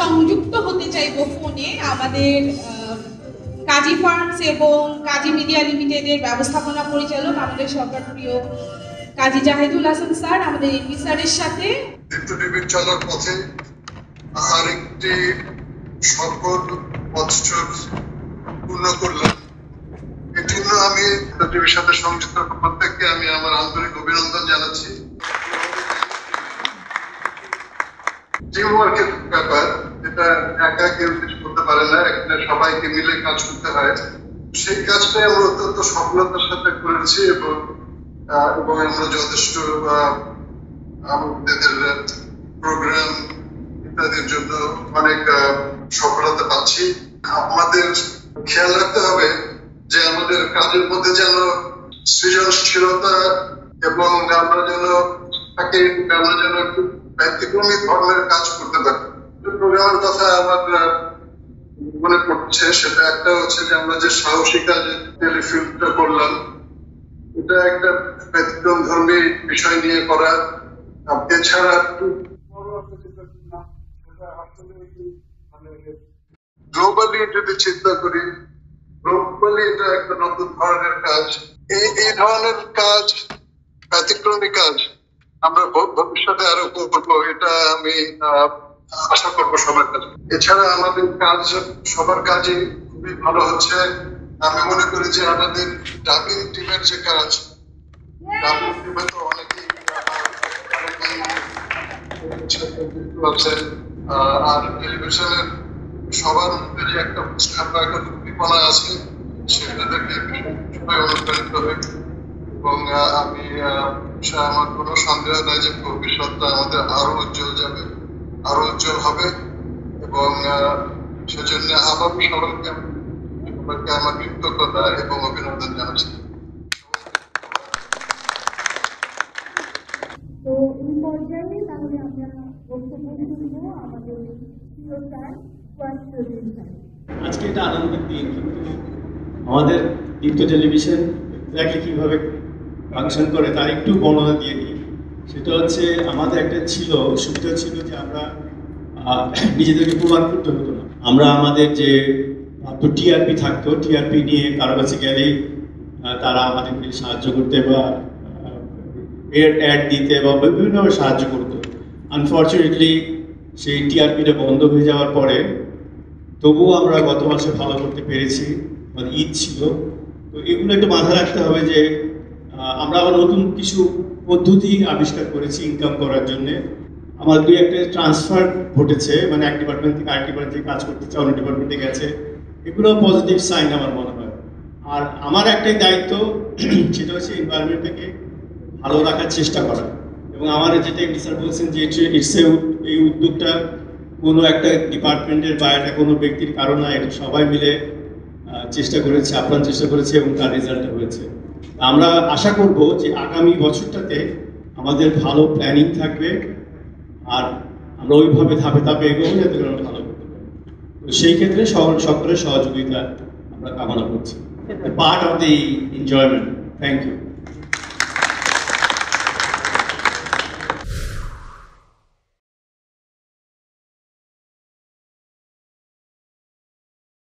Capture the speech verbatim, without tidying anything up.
সংযুক্ত হতে চাইবো ফোনে আমাদের কাজী ফার্মস এবং কাজী মিডিয়া লিমিটেডের ব্যবস্থাপনা পরিচালক আমাদের সরকার প্রিয় কাজী জাহিদুল হাসান স্যার আমাদের এমপি স্যারের সাথে দীপ্ত টিভির চলার পথে আরেকটি সফল বছর পূর্ণ করলাম। এর জন্য আমি টিভির সাথে সংযুক্ত প্রত্যেককে আমি আমার আন্তরিক অভিনন্দন জানাচ্ছি। টিম ওয়ার্কের ব্যাপার, এটা একা কেউ কিছু করতে পারে না, এখানে সবাইকে মিলে কাজ করতে হয়। সেই কাজটাই আমরা অত্যন্ত সফলতার সাথে করেছি এবং এবং আমরা যথেষ্ট আমাদের প্রোগ্রাম ইত্যাদির জন্য অনেক সফলতা পাচ্ছি। আমাদের খেয়াল রাখতে হবে যে আমাদের কাজের মধ্যে যেন সৃজনশীলতা এবং আমরা যেন তাকে আমরা যেন একটু ব্যতিক্রমী ধরনের কাজ করতে পারি। প্রোগ্রামের কথা আমার মনে পড়ছে, সেটা একটা হচ্ছে যে আমরা যে সাহসী কাজে টেলিফিল্মটা করলাম, এটা একটা ব্যতিক্রম ধর্মী বিষয় নিয়ে করা। এছাড়া গ্লোবালি যদি চিন্তা করি, গ্লোবালি এটা একটা নতুন ধরনের কাজ। এই এই ধরনের কাজ, ব্যতিক্রমী কাজ আমরা ভবিষ্যতে আরো করবো, এটা আমি আশা করবো সবার কাছে। এছাড়া আমাদের কাজ সবার কাজই খুবই ভালো হচ্ছে। আমি মনে করি যে আমাদের ডাবিং টিমের যে কাজ, ডাবিং টিমে তো অনেকেই আছে, আর টেলিভিশনের সবার মধ্যে যে একটা উৎসাহ বা একটা উদ্দীপনা আছে, সেটা থেকে সবাই অনুপ্রাণিত হবে। এবং আমি আমার কোনো সন্দেহ নাই যে ভবিষ্যৎটা আমাদের আরো উজ্জ্বল যাবে, আরো উজ্জ্বল হবে। এবং সেজন্য আবার সবাইকে সবাইকে আমার কৃতজ্ঞতা এবং অভিনন্দন জানাচ্ছি। তো এই পর্যায়ে তাহলে আমরা বক্তব্য শুনব আমাদের প্রিয় স্যার আজকে এটা আনন্দের দিন, কিন্তু আমাদের দীপ্ত টেলিভিশন এক্স্যাক্টলি কীভাবে ফাংশন করে তার একটু বর্ণনা দিয়ে দিই। সেটা হচ্ছে আমাদের একটা ছিল সুবিধা ছিল যে আমরা নিজেদেরকে প্রমাণ করতে হতো না। আমরা আমাদের যে টিআরপি থাকতো, টিআরপি নিয়ে কারো কাছে গেলেই তারা আমাদেরকে সাহায্য করতে বা এর অ্যাড দিতে বা বিভিন্নভাবে সাহায্য করতো। আনফর্চুনেটলি সেই টিআরপিটা বন্ধ হয়ে যাওয়ার পরে তবুও আমরা গত মাসে ভালো করতে পেরেছি, মানে ঈদ ছিল। তো এগুলো একটু মাথায় রাখতে হবে যে আমরা আবার নতুন কিছু পদ্ধতি আবিষ্কার করেছি ইনকাম করার জন্যে। আমার দুই একটা ট্রান্সফার ঘটেছে, মানে এক ডিপার্টমেন্ট থেকে আরেক ডিপার্টমেন্টে কাজ করতেছে, অন্য ডিপার্টমেন্টে গেছে। এগুলো পজিটিভ সাইন আমার মনে হয়। আর আমার একটাই দায়িত্ব, সেটা হচ্ছে এনভায়রনমেন্টটাকে ভালো রাখার চেষ্টা করা। এবং আমার যেটা স্যার বলছেন যে ইটস এই উদ্যোগটা কোনো একটা ডিপার্টমেন্টের বা একটা কোনো ব্যক্তির কারণ না, এটা সবাই মিলে চেষ্টা করেছে, আপ্রাণ চেষ্টা করেছে এবং তার রেজাল্ট হয়েছে। আমরা আশা করব যে আগামী বছরটাতে আমাদের ভালো প্ল্যানিং থাকবে আর আমরা ওইভাবে ধাপে ধাপে এগোবো যাতে আমরা ভালো করতে পারি। তো সেই ক্ষেত্রে সকলের সহযোগিতা আমরা কামনা করছি, part of the enjoyment. Thank you.